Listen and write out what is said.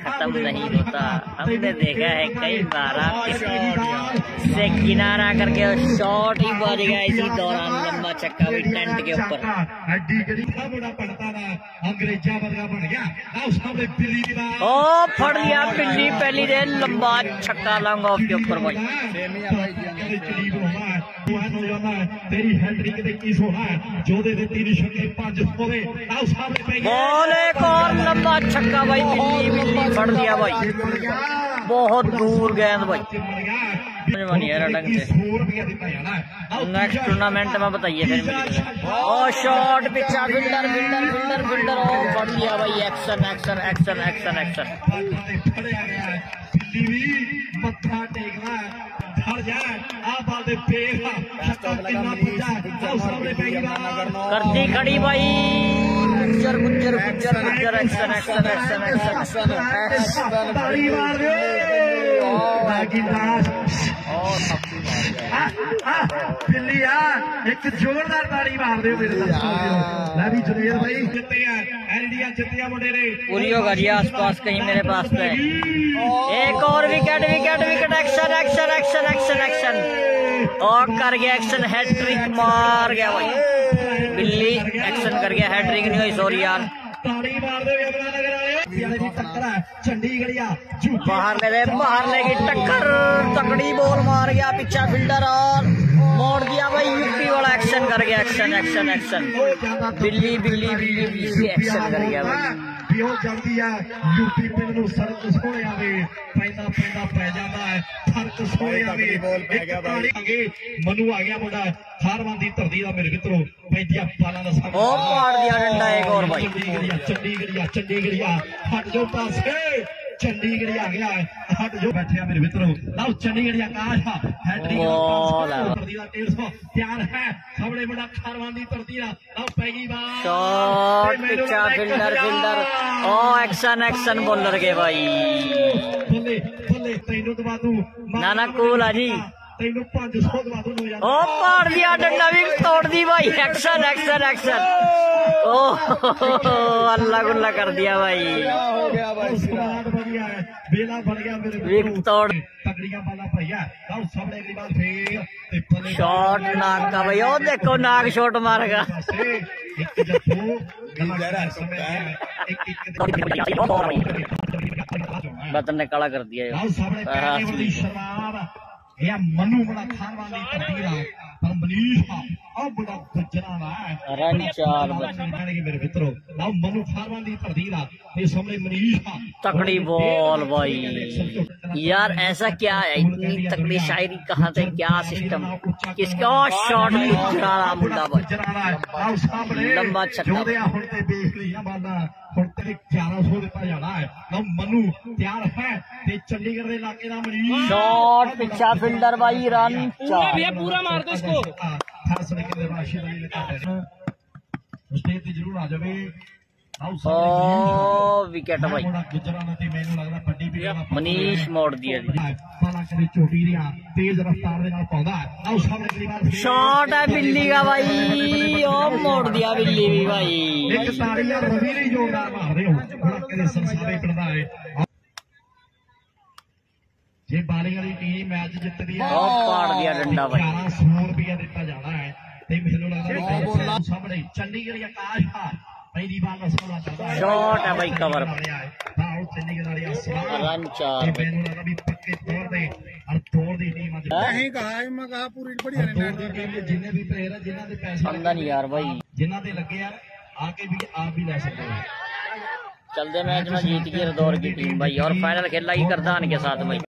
खत्म नहीं होता। हमने देखा है कई बार से किनारा करके शॉट ही बज गया इसी दौरान, लंबा छक्का भी टेंट के ऊपर। ओ फड़ लिया बिल्ली पहली दे, लंबा छक्का लॉन्ग ऑफ के ऊपर भाई। बॉल एक और लंबा छक्का भाई, बिल्ली फड़ दिया भाई, बहुत दूर गेंद भाई। नेक्स्ट टूर्नामेंट में बताइए फिर। और शॉट पिछा फिल्डर फिल्डर फिल्डर फिल्डर और फड़ लिया भाई। Action action action action action. करती खड़ी भाई, गुज्जर गुज्जर गुज्जर गुज्जर एक्शन एक्शन एक्शन एक्शन। एक जोरदार ताड़ी मार दो मेरे भाई। इंडिया जितिया मुंडे ने पूरी होगा जी आसपास कहीं मेरे पास पे। एक और wicket wicket wicket. Action action action action action और कर गया एक्शन। हैट्रिक मार गया भाई बिल्ली, एक्शन कर गया। हैट्रिक नहीं हुई, सॉरी यार। बाहर लेगी टक्कर, तकड़ी बॉल मार गया पिछा फील्डर और मोड़ दिया भाई। यूपी वाला एक्शन कर गया। Action action action. बिल्ली बिल्ली बिल्ली बिल्ली एक्शन कर गया भाई। जाती है यूपी पिंड नूं सड़क सोहणिया वे पैदा पैदा पै जाता है फर्क सोहणिया वे। मनु आ गया मुंडा हारवां दी धरती दा मेरे मित्रों, पैंदिया बालां दा साथ ओ मार दिया डंडा एक और भाई। चंडीगढ़िया हट जो पासे, चंडीगढ़ आ गया है हट जो बैठे मेरे मित्रों। लो चंडीगढ़ आकाश तैयार है सामने बड़ा खारवानी धरती पैगी शॉट पिछा फिल्डर फिल्डर। ओ एक्शन एक्शन बॉलर के भाई। बल्ले बल्ले तेनू दबा दूं नाना कूल आ जी। तेनू 500 दबा दूं। ओ मार दिया डंडा भी तोड़ दी भाई। Action action action. ओ अल्लाह गुल्ला कर दिया भाई। हो गया भाई, बेला बन गया मेरे विक तोड़। तगड़ियां बाला भैया सामने अगली बार फिर शॉट नाक का भाई। ओ देखो नाक शॉट मारेगा। बतन ने काला कर दिया। या मनु बड़ा खानवानी तकदीर पर मनीष अब बड़ा गुजराना है। रन 4 मेरे मित्रों ना मनु खानवानी तकदीर ये सामने मनीष तकड़ी बॉल भाई। यार ऐसा क्या है, इतनी तकड़ी शायरी कहाँ से, क्या सिस्टम किसका। शॉट गुजराना मुंडा भाई, लंबा छक्का। ਹੁਣ ਤੇਰੇ 1100 ਦਿੱਤਾ ਜਾਣਾ ਹੈ। ਲਓ ਮਨੂ ਤਿਆਰ ਹੈ ਤੇ ਚੰਡੀਗੜ੍ਹ ਦੇ ਇਲਾਕੇ ਦਾ ਮਰੀਜ਼। शॉट पिछा फील्डर भाई, रन 4। पूरा मार दो इसको। ਖਾਸ ਕਰਕੇ ਰਾਸ਼ਿਦ ਅਲੀ ਨੇ ਸਟੇਜ ਤੇ ਜ਼ਰੂਰ ਆ ਜਾਵੇ। ओ विकेट भाई। मनीष मोड़ दिया जी। शॉट है बिल्ली का भाई, ओ मोड़ दिया बिल्ली भी भाई। जे बालिंग वाली टीम मैच जितदी है पाड़ दिया डंडा भाई। 1100 रुपया दिता जाना है ते मैनूं लगदा सामने चंडीगढ़ आकाश शॉट है भाई, कवर। रन 4। नहीं यार भाई, जिन्होंने लगे आके भी आप भी ले सकते हैं। चलते मैच में जीत गई दौर की टीम भाई और फाइनल खेला ही करदान के साथ भाई।